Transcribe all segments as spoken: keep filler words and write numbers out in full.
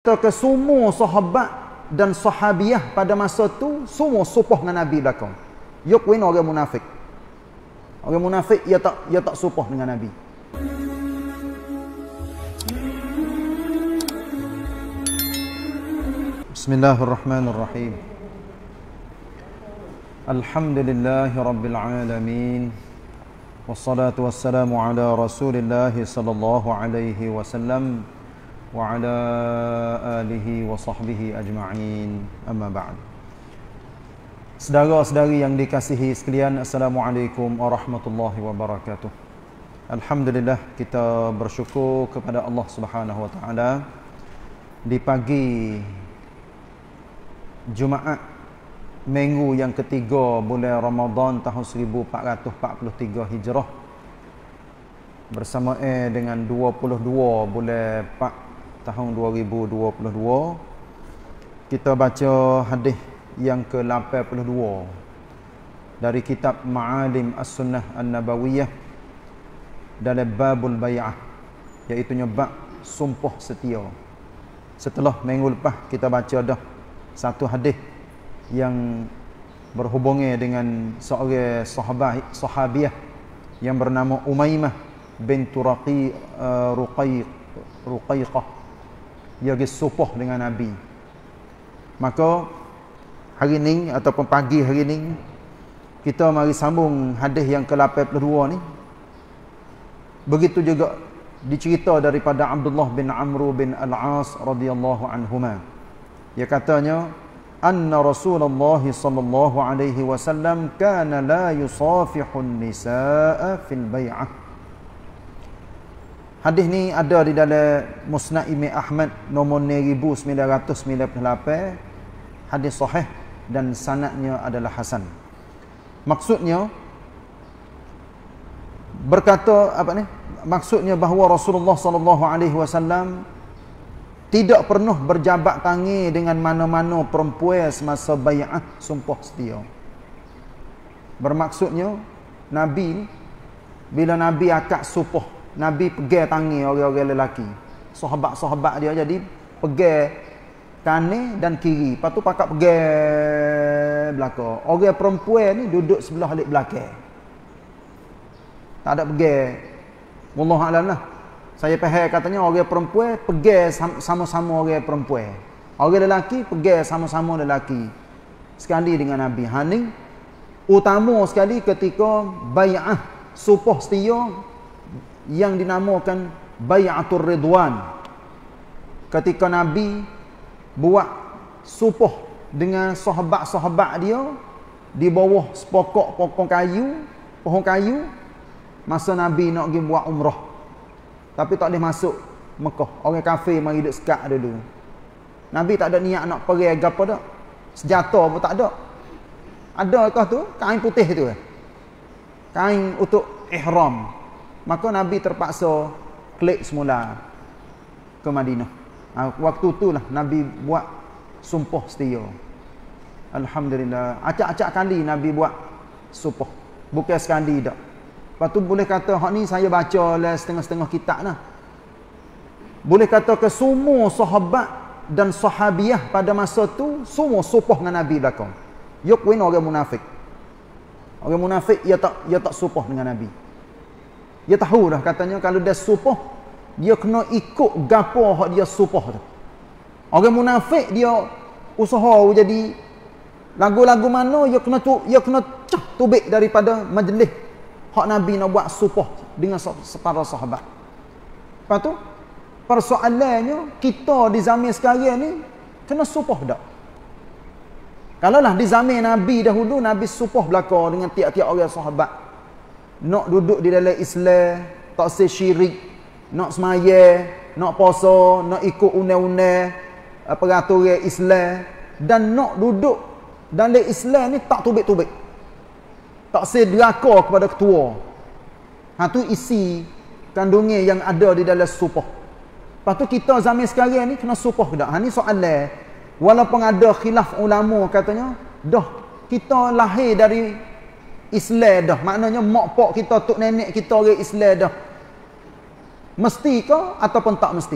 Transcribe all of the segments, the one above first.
ke semua sahabat dan sahabiah pada masa tu semua supoh dengan Nabi belakang. Yok win orang munafik. Orang munafik ia tak ia tak supoh dengan Nabi. Bismillahirrahmanirrahim. Alhamdulillahi rabbil alamin. Wassalatu wassalamu ala Rasulillah sallallahu alaihi wasallam wa ala alihi wa sahbihi ajma'in, amma ba'd. Saudara-saudari yang dikasihi sekalian, Assalamualaikum warahmatullahi wabarakatuh. Alhamdulillah, kita bersyukur kepada Allah Subhanahu wa taala di pagi Jumaat minggu yang ketiga bulan Ramadan tahun seribu empat ratus empat puluh tiga Hijrah, bersama eh dengan dua puluh dua bulan empat tahun dua ribu dua puluh dua, kita baca hadis yang ke lapan puluh dua dari kitab Ma'alim As-Sunnah An-Nabawiyah dalam babul bay'ah, iaitu bab sumpah setia. Setelah minggu lepas kita baca dah satu hadis yang berhubungan dengan seorang sahabat sahabiah yang bernama Umaymah bintu Raqi uh, Ruqayq Ruqayqah. Ia supoh dengan Nabi. Maka hari ini ataupun pagi hari ini kita mari sambung hadis yang ke lapan puluh dua ni. Begitu juga dicerita daripada Abdullah bin Amr bin Al-As radhiyallahu anhuma. Ia katanya, anna Rasulullah sallallahu alaihi wasallam kana la yusafihun nisaa fil bai'ah. Hadis ni ada di dalam Musnad Imam Ahmad nombor enam ribu sembilan ratus sembilan puluh lapan. Hadis sahih dan sanadnya adalah hasan. Maksudnya berkata apa ni? Maksudnya bahawa Rasulullah sallallahu alaihi wasallam tidak pernah berjabat tangan dengan mana-mana perempuan semasa bai'ah sumpah setia. Bermaksudnya Nabi bila Nabi akad sumpah, Nabi pegang tangan orang-orang lelaki, sahabat-sahabat dia, jadi pegang kanan dan kiri, lepas tu pakak pegang belakang. Orang perempuan ni duduk sebelah alik belakang, tak ada pegang. Wallahu a'lam lah. Saya faham katanya orang perempuan pegang sama-sama orang perempuan, orang lelaki pegang sama-sama lelaki sekali dengan Nabi. Hani utama sekali ketika bai'ah sumpah setia yang dinamakan Bai'atul Ridwan, ketika Nabi buat sumpah dengan sahabat-sahabat dia di bawah sepokok pokok kayu, pohon kayu, masa Nabi nak pergi buat umrah, tapi tak boleh masuk Mekah. Orang kafir mari duk sekat dulu. Nabi tak ada niat nak perang gapo dak, senjata pun tak ada. Adakah tu kain putih tu, kain untuk ihram. Maka Nabi terpaksa klik semula ke Madinah. Waktu itulah Nabi buat sumpah setia. Alhamdulillah. Acak-acak kali Nabi buat sumpah, bukan sekali dak. Lepas tu boleh kata hak ni saya baca lah setengah-setengah kitab lah. Boleh kata ke semua sahabat dan sahabiah pada masa tu semua sumpah dengan Nabi belakang. Yok win orang munafik. Orang munafik ia tak ia tak sumpah dengan Nabi. Dia tahu dah katanya kalau dia sumpah, dia kena ikut gapo hak dia sumpah tu. Orang munafik dia usaha jadi lagu-lagu mana dia kena tu, dia kena cah tubik daripada majlis hak Nabi nak buat sumpah dengan para sahabat. Lepas tu persoalannya kita di zaman sekarang ni kena sumpah tak? Kalaulah di zaman Nabi dahulu, Nabi sumpah belaka dengan tiap-tiap orang sahabat, nak duduk di dalam Islam, tak syirik, nak semaya, nak puasa, nak ikut undang-undang peraturan Islam, dan nak duduk dalam Islam ni tak tubik-tubik, tak sederhaka kepada ketua. Ha tu isi kandungan yang ada di dalam sumpah. Lepas tu kita zaman sekarang ni kena sumpah ke tak? Ha ni soalan. Walaupun ada khilaf ulama katanya, dah kita lahir dari Islam dah, maknanya mak pak kita, tok nenek kita orang Islam dah. Mesti ke ataupun tak mesti?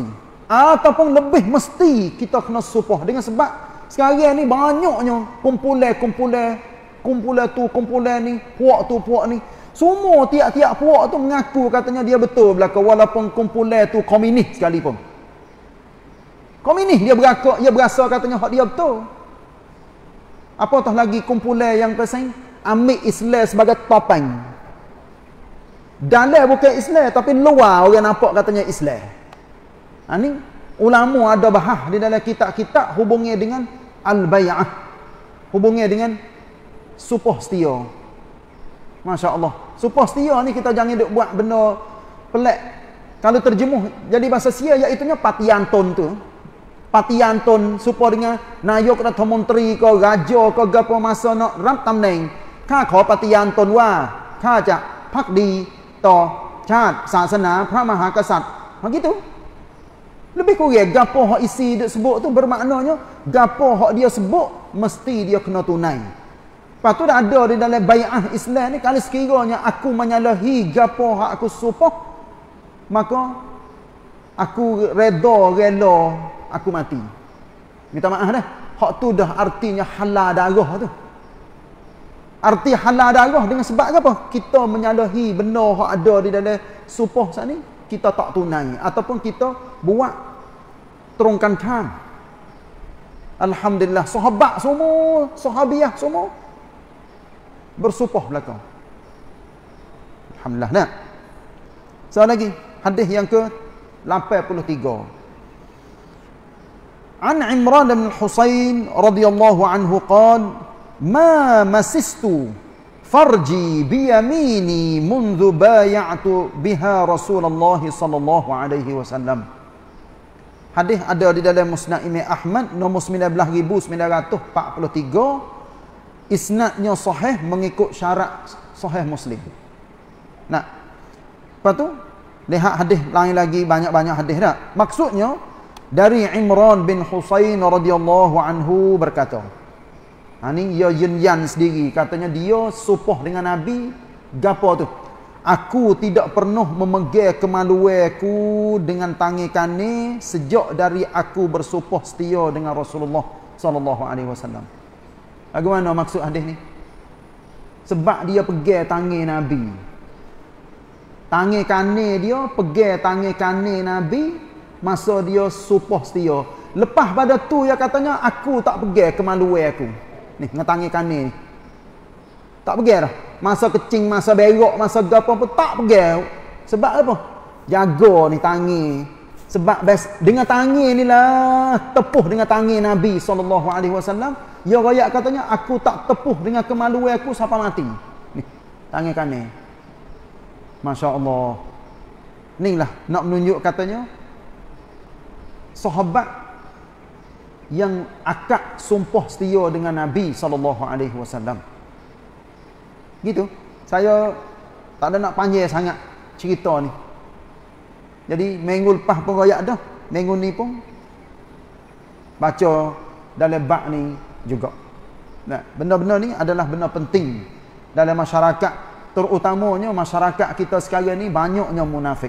Ataupun lebih mesti kita kena supoh dengan sebab sekarang ni banyaknya kumpulan-kumpulan, kumpulan tu, kumpulan ni, puak tu, puak ni. Semua tiap-tiap puak tu mengaku katanya dia betul belaka walaupun kumpulan tu komunis sekalipun. Komunis dia berakak, dia berasa katanya hak dia betul. Apatah lagi kumpulan yang pasang ambil Islam sebagai topeng. Dalam bukan Islam tapi luar orang nampak katanya Islam. Ha ni ulama ada bahas di dalam kitab-kitab hubungnya dengan al-bai'ah. Hubungnya dengan supoh setia. Masya-Allah. Supoh setia ni kita jangan duk buat benda pelik. Kalau terjemuh jadi bahasa Sia iaitu nya patiantun tu. Patiantun supaya dengan nayuk atau menteri ke raja ke gapo masa nak rap tamnengข้าขอปฏิญาณตนว่าข้าจะภักดีต่อชาติศาสนาพระมหากษัตริย์ begitu lebih kurang gapo hak isi dia sebut tu bermaknanya gapo hak dia sebut mesti dia kena tunai. Lepas tu dah ada di dalam bai'ah Islam ni kalau sekiranya aku menyalahi gapo hak aku supoh maka aku reda rela aku mati. Minta maaf dah. Hak tu dah artinya halal darah tu. Arti halal darah dengan sebab apa? Kita menyalahi benda hak ada di dalam supoh saat ni, kita tak tunai ataupun kita buat terungkan kan. Alhamdulillah sahabat semua, sahabiah semua bersupoh belakang. Alhamdulillah. Nah. Soal lagi hadis yang ke lapan puluh tiga. عن عمران بن الحصين رضي الله عنه قال ما مسست فرجي بيميني منذ بايعت بها رسول الله صلى الله عليه وسلم. Hadis ada di dalam Musnad Imam Ahmad nombor sembilan belas ribu sembilan ratus empat puluh tiga. Isnadnya sahih mengikut syarat sahih Muslim. Nah. Lepas tu lihat hadis lain lagi banyak-banyak hadis dah. Maksudnya dari Imran bin Husain radhiyallahu anhu berkata. Ha ni dia jenyan sendiri katanya dia supoh dengan Nabi gapo tu? Aku tidak pernah memegang kemaluanku dengan tangan kanan sejak dari aku bersupoh setia dengan Rasulullah sallallahu alaihi wasallam. Bagaimana maksud hadis ni? Sebab dia pegang tangan Nabi. Tangan kanan dia pegang tangan kanan Nabi masa dia supoh setia. Lepas pada tu dia katanya aku tak pegang kemaluan aku. Ni dengan tangan kanan ni. Tak pegang dah. Masa kecing, masa berok, masa gapo pun tak pegang. Sebab apa? Jaga ni tangan. Sebab bes, dengan tangan ni lah tepuh dengan tangan Nabi sallallahu alaihi wasallam. Ya rakyat katanya aku tak tepuh dengan kemaluan aku sampai mati. Ni tangan kanan. Masya-Allah. Inilah nak menunjuk katanya sahabat yang akad sumpah setia dengan Nabi sallallahu alaihi wasallam. Gitu. Saya tak ada nak panjang sangat cerita ni. Jadi minggu lepas pun royak dah. Minggu ni pun baca dalam bab ni juga. Nah, benda-benda ni adalah benda penting dalam masyarakat, terutamanya masyarakat kita sekarang ni banyaknya munafik.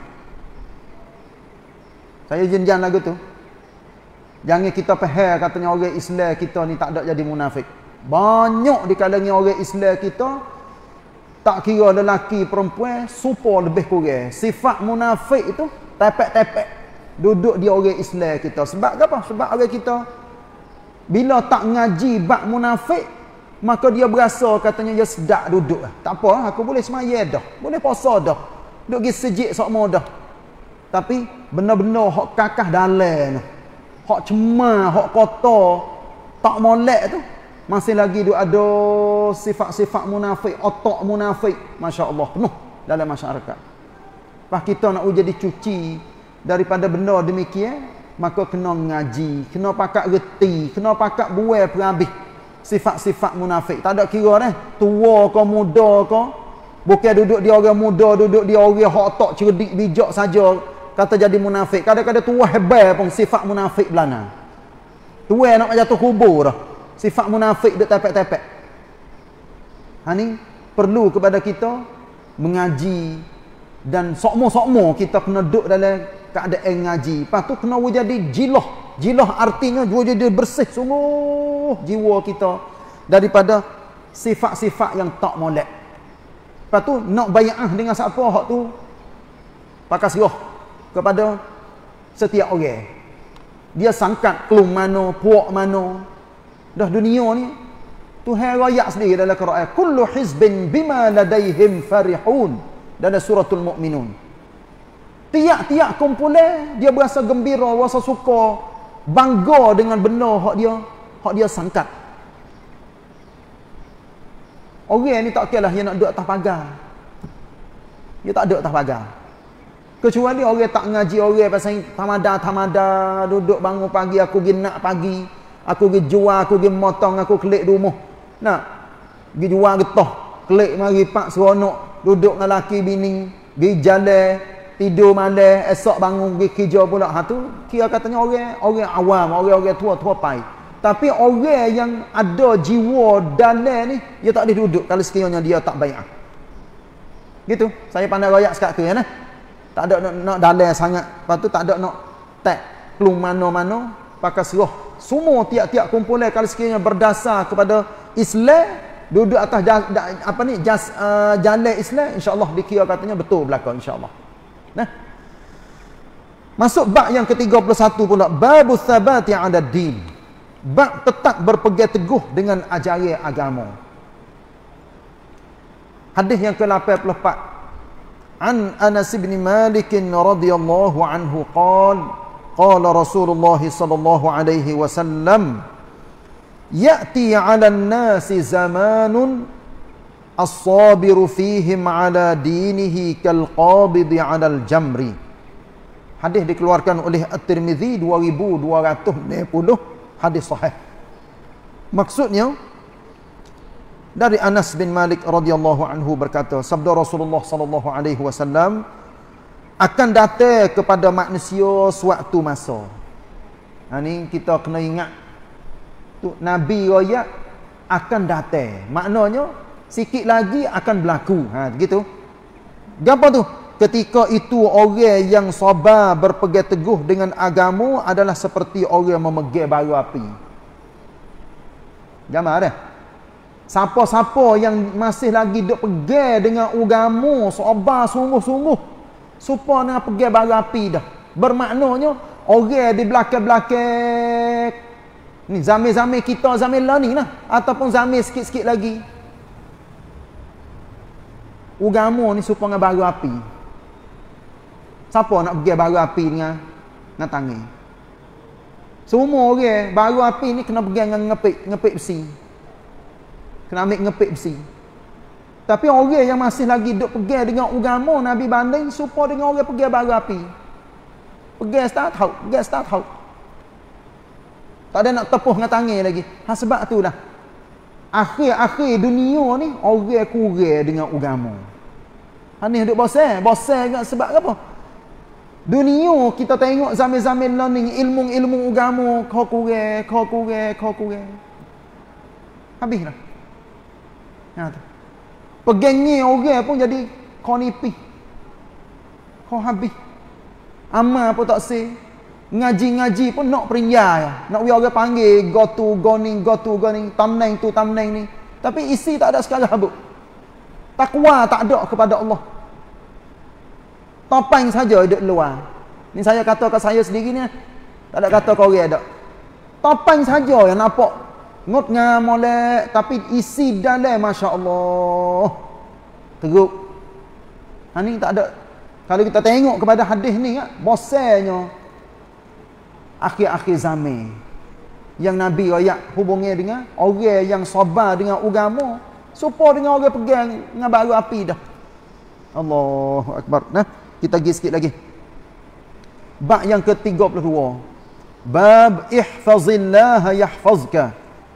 Saya janjian lagu tu. Jangan kita faham katanya orang Islam kita ni tak ada jadi munafik. Banyak di kalangan orang Islam kita tak kira lelaki perempuan supo lebih kurang. Sifat munafik itu tepek-tepek duduk di orang Islam kita. Sebab apa? Sebab orang kita bila tak ngaji bab munafik maka dia berasa katanya dia sedap duduk. Tak apa, aku boleh semaya dah. Boleh puasa dah. Duduk pergi sejik sokmo dah. Tapi benda-benda hak kakah dalam tu, hak cemar, hak kotor, tak molek tu, masih lagi tu ada sifat-sifat munafik, otak munafik, masya-Allah penuh dalam masyarakat. Pas kita nak jadi cuci daripada benda demikian, maka kena ngaji, kena pakak reti, kena pakak buai perhabis sifat-sifat munafik. Tak ada kira dah, tua ke muda ke, bukan duduk dia orang muda, duduk dia orang hak otak cerdik bijak saja kata jadi munafik. Kadang-kadang tua hebat pun sifat munafik belana. Tua nak jatuh kubur dah. Sifat munafik duk tepek-tepek. Ha ni perlu kepada kita mengaji dan sokmo-sokmo kita kena duduk dalam keadaan ngaji. Lepas tu kena jadi jilah. Jilah artinya jadi bersih sungguh jiwa kita daripada sifat-sifat yang tak molek. Lepas tu nak bai'ah dengan siapa hak tu pakai serah kepada setiap orang. Dia sangkat kelum mana, puak mana. Dah dunia ni Tuhan rakyat sendiri dalam Quran, kullu hizbin bima ladaihim farihun, dalam suratul Mukminun. Tiap-tiap kumpulan dia berasa gembira, berasa suka, bangga dengan benda hak dia, hak dia sangkat. Orang ni tak kiralah dia nak duduk atas pagar. Dia tak duduk atas pagar. Kecuali orang tak ngaji, orang pasal tamada-tamada, duduk bangun pagi, aku pergi nak pagi, aku pergi jual, aku pergi motong, aku klik rumah. Nak pergi jual getah, klik mari pak seronok, duduk dengan laki bini, pergi jalan, tidur malam, esok bangun pergi kerja pula. Ha tu kira katanya orang orang awam, orang-orang tua-tua pai. Tapi orang yang ada jiwa dalam ni, dia tak boleh duduk kalau sekiranya dia tak bai'ah. Gitu. Saya pandai royak sekat tu ya nah. Tak ada nak, nak dalam sangat. Lepas tu tak ada nak tak pelung mana-mana, pakai serah. Semua tiap-tiap kumpulan kalau sekiranya berdasar kepada Islam, duduk atas jas, apa ni jas, uh, jalan Islam, insya-Allah dikira katanya betul belaka insya-Allah. Nah. Masuk bab yang ke tiga puluh satu pula, babus sabati 'ala din. Bab tetap berpegang teguh dengan ajaran agama. Hadis yang ke lapan puluh empat. An Anas bin Malik radhiyallahu anhu qala qala Rasulullah sallallahu alaihi wasallam ya'ti 'ala an-nasi zamanun as-sabiru fihim 'ala dinihi kal qabidi 'ala al-jamri. Hadis dikeluarkan oleh At-Tirmizi dua ribu dua ratus enam puluh, hadis sahih. Maksudnya dari Anas bin Malik radhiyallahu anhu berkata, sabda Rasulullah sallallahu alaihi wasallam, akan datang kepada manusia suatu masa. Ha ni kita kena ingat tu Nabi royak akan datang. Maknanya sikit lagi akan berlaku. Ha gitu. Gapo tu? Ketika itu orang yang sabar berpegang teguh dengan agama adalah seperti orang memegang bara api. Gambar dah. Siapa-siapa yang masih lagi duk pegang dengan agama, sabar sungguh-sungguh, supaya dengan pegang bara api dah. Bermaknanya orang di belakang-belakang ni, zaman-zaman kita, zaman lah ni lah, ataupun zaman sikit-sikit lagi, agama ni supaya dengan bara api. Siapa nak pegang bara api dengan dengan tangan? Semua orang bara api ni kena pegang dengan ngepik, ngepik besi. Kena ambil ngepik besi. Tapi orang yang masih lagi duk pegang dengan agama, Nabi banding supaya dengan orang pegang bara api. Pegang start out, pegang start out. Tak ada nak tepuh dengan tangan lagi. Ha sebab itulah akhir-akhir dunia ni orang kurang dengan agama. Ha ni duk bosan, bosan juga sebab apa? Dunia kita tengok zaman-zaman learning ilmu-ilmu agama kau kurang, kau kurang, kau kurang. Habislah. Ha tu. Pegangnya orang pun jadi kau nipi. Kau habis. Amal pun tak sah. Ngaji-ngaji pun nak perinjah ya. Nak we orang panggil go to go ni, go to go ni, tamneng tu tamneng ni. Tapi isi tak ada sekali habuk. Takwa tak ada kepada Allah. Topeng saja duduk luar. Ni saya kata ke saya sendiri ni. Tak ada kata kau orang ada. Topeng saja yang nampak ngut ngam molek, tapi isi dalam masya-Allah teruk. Ha ni tak ada. Kalau kita tengok kepada hadis ni kan, bosannya akhir-akhir zaman yang Nabi royak hubungnya dengan orang yang sabar dengan agama, supaya dengan orang pegang dengan bara api dah. Allahu akbar. Nah, kita pergi sikit lagi. Bab yang ke tiga puluh dua. Bab ihfazillah yahfazka.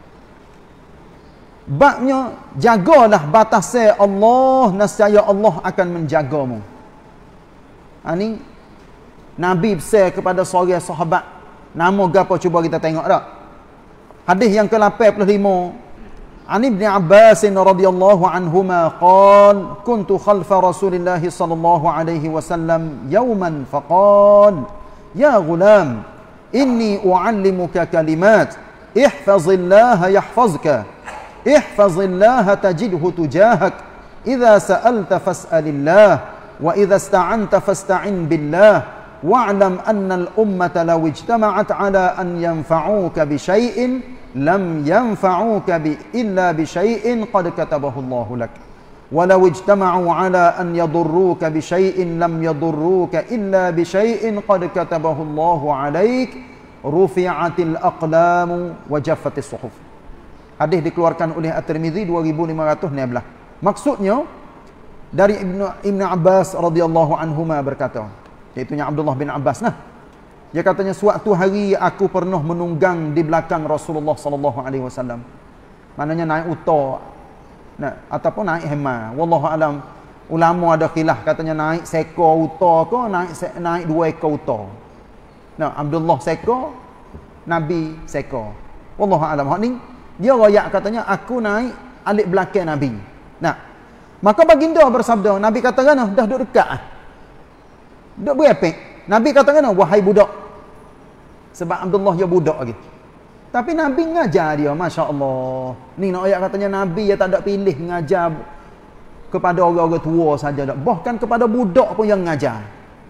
Babnya jagalah batasan Allah, nescaya Allah akan menjagamu. Ha ni Nabi pesan kepada seorang sahabat. Nama gapo cuba kita tengok tak? Hadis yang ke lapan puluh lima. عن ابن عباس رضي الله عنهما قال كنت خلف رسول الله صلى الله عليه وسلم يوما فقال يا غلام إني أعلمك كلمات احفظ الله يحفظك احفظ الله تجده تجاهك إذا سألت فاسأل الله وإذا استعنت فاستعن بالله واعلم أن الأمة لو اجتمعت على أن ينفعوك بشيء لم ينفعوك إلا بشيء قد كتبه الله لك ولو اجتمعوا على أن يضروك بشيء لم يضروك إلا بشيء قد كتبه الله عليك رفعت الأقلام وجفت الصحف. Hadis dikeluarkan oleh At-Tirmizi dua ribu lima ratus enam belas. Maksudnya dari Ibnu Ibnu Abbas radhiyallahu anhuma berkata, iaitu Abdullah bin Abbas nah. Dia katanya suatu hari aku pernah menunggang di belakang Rasulullah sallallahu alaihi wasallam. Maknanya naik unta. Nah, ataupun naik hema. Wallahu alam. Ulama ada khilaf katanya naik seekor unta ke naik naik dua ekor unta. Nah, Abdullah seekor, Nabi seekor. Wallahu alam. Hak ni dia royak katanya aku naik alik belakang Nabi. Nah, maka baginda bersabda, Nabi kata kan dah duduk dekat ah. Duduk berepek. Nabi kata kan wahai budak. Sebab Abdullah dia budak lagi. Tapi Nabi ngajar dia, masya-Allah. Ni nak ayat katanya Nabi dia tak ada pilih ngajar kepada orang-orang tua saja dak. Bahkan kepada budak pun yang ngajar.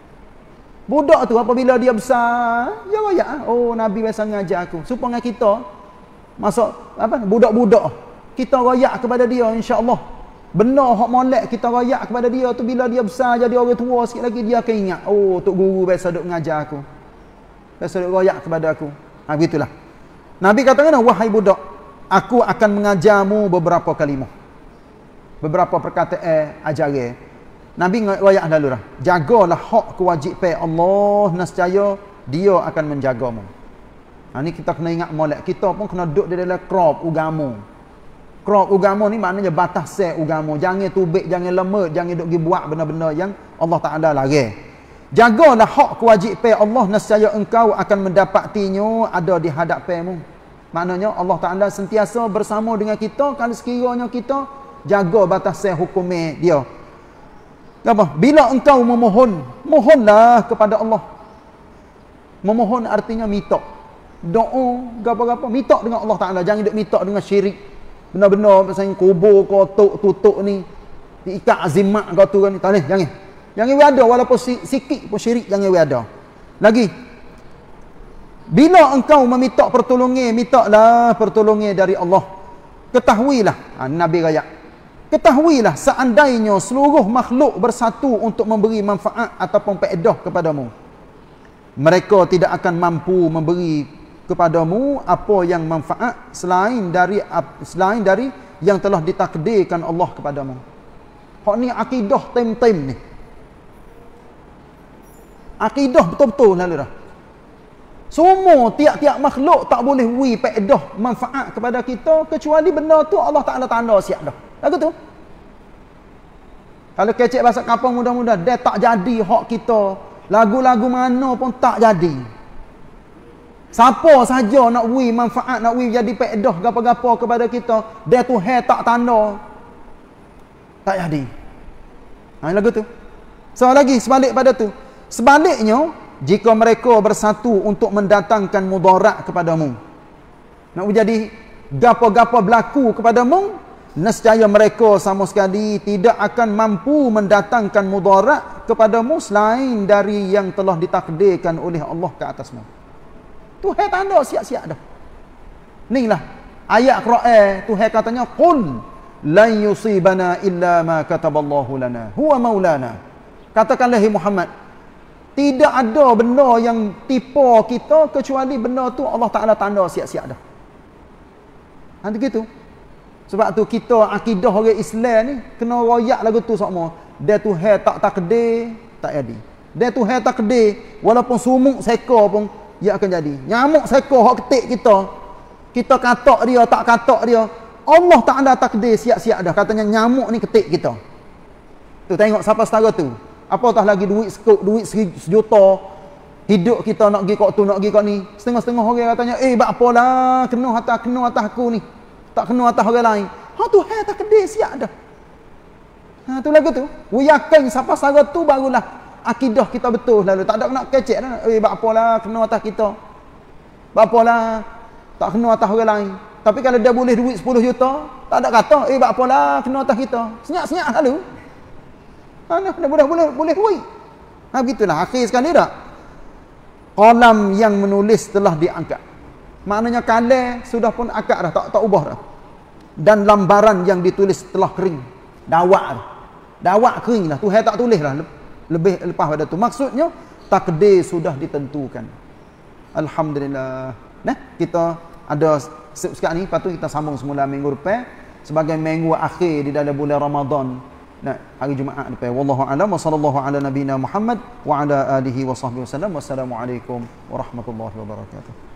Budak tu apabila dia besar, dia royak, oh Nabi biasa ngajar aku. Supaya kita masuk apa budak-budak kita royak kepada dia insya-Allah. Benar hak molek kita royak kepada dia tu bila dia besar jadi orang tua sikit lagi dia akan ingat, oh tok guru biasa duk mengajar aku. Biasa duk royak kepada aku. Ha begitulah. Nabi katakan wahai budak, aku akan mengajarmu beberapa kalimah. Beberapa perkataan ajaran. Nabi royak dulu dah. Jagalah hak kewajipan Allah nescaya dia akan menjagamu. Ha ni kita kena ingat molek. Kita pun kena duduk di dalam krop agama. Krop agama ni maknanya batas set agama. Jangan tubik, jangan lemah, jangan duk pergi buat benda-benda yang Allah Taala larang. Jagalah hak kewajipan Allah nescaya engkau akan mendapatinya ada di hadapanmu. Maknanya Allah Taala sentiasa bersama dengan kita kalau sekiranya kita jaga batas set hukum dia. Apa? Bila engkau memohon, mohonlah kepada Allah. Memohon artinya minta. Doa gapo-gapo minta dengan Allah Taala, jangan duk minta dengan syirik. Benar-benar pasal kubur kau tok tutuk ni diikat azimat kau tu kan, tak boleh, jangan. Jangan we ada walaupun sikit pun syirik jangan we ada. Lagi bila engkau meminta pertolongan, mintalah pertolongan dari Allah. Ketahuilah, ha, Nabi raya. Ketahuilah seandainya seluruh makhluk bersatu untuk memberi manfaat ataupun faedah kepadamu, mereka tidak akan mampu memberi kepadamu apa yang manfaat selain dari selain dari yang telah ditakdirkan Allah kepadamu. Hak ni akidah tem-tem ni. Akidah betul-betul lalu dah. Semua tiap-tiap makhluk tak boleh wi faedah manfaat kepada kita kecuali benda tu Allah Taala tanda siap dah. Lagu tu. Kalau kecek bahasa kampung mudah-mudah dia tak jadi hak kita. Lagu-lagu mana pun tak jadi. Siapa saja nak wi manfaat, nak wi jadi faedah gapo-gapo kepada kita, dia tu hai tak tanda. Tak jadi. Ha lagu tu. So lagi sebalik pada tu. Sebaliknya, jika mereka bersatu untuk mendatangkan mudarat kepadamu, nak jadi gapo-gapo berlaku kepadamu, nescaya mereka sama sekali tidak akan mampu mendatangkan mudarat kepadamu selain dari yang telah ditakdirkan oleh Allah ke atasmu. Tuhan tanda siap-siap dah. Inilah ayat Quran Tuhan katanya qul lan yusibana illa ma kataballahu lana huwa maulana. Katakanlah hai Muhammad, tidak ada benda yang tipu kita kecuali benda tu Allah Taala tanda siap-siap dah. Nanti gitu. Sebab tu kita akidah orang Islam ni kena royak lagu tu sama. Dia Tuhan tak takdir, tak jadi. Dia Tuhan takdir, walaupun sumuk sekor pun ia akan jadi. Nyamuk sekor hak ketik kita, kita katak dia, tak katak dia, Allah Taala takdir siap-siap dah. Katanya nyamuk ni ketik kita. Tu tengok siapa setara tu. Apatah lagi duit sekut, duit sejuta. Hidup kita nak pergi kok tu, nak pergi kok ni. Setengah-setengah orang katanya, "Eh, bak apalah, kena atas kena atas aku ni." Tak kena atas orang lain. Ha tu hai tak kedai siap dah. Ha tu lagu tu. We yakin siapa sara tu barulah akidah kita betul lalu. Tak ada nak kecek dah. Eh bak apalah kena atas kita. Bak apalah tak kena atas orang lain. Tapi kalau dia boleh duit sepuluh juta, tak ada kata, eh bak apalah kena atas kita. Senyap-senyap lalu. Ha dah boleh boleh boleh duit. Ha begitulah akhir sekali dah. Qalam yang menulis telah diangkat. Maknanya kalam sudah pun akad dah, tak tak ubah dah. Dan lambaran yang ditulis telah kering. Dawak dah. Dawak kering dah. Tuhan tak tulis dah. Lebih lepas pada tu. Maksudnya takdir sudah ditentukan. Alhamdulillah. Nah, kita ada sekarang ni, lepas tu kita sambung semula minggu depan sebagai minggu akhir di dalam bulan Ramadan. Nah, hari Jumaat depan. Wallahu a'lam wa sallallahu ala nabiyina Muhammad wa ala alihi wa sahbihi wasallam. Wassalamualaikum warahmatullahi wabarakatuh.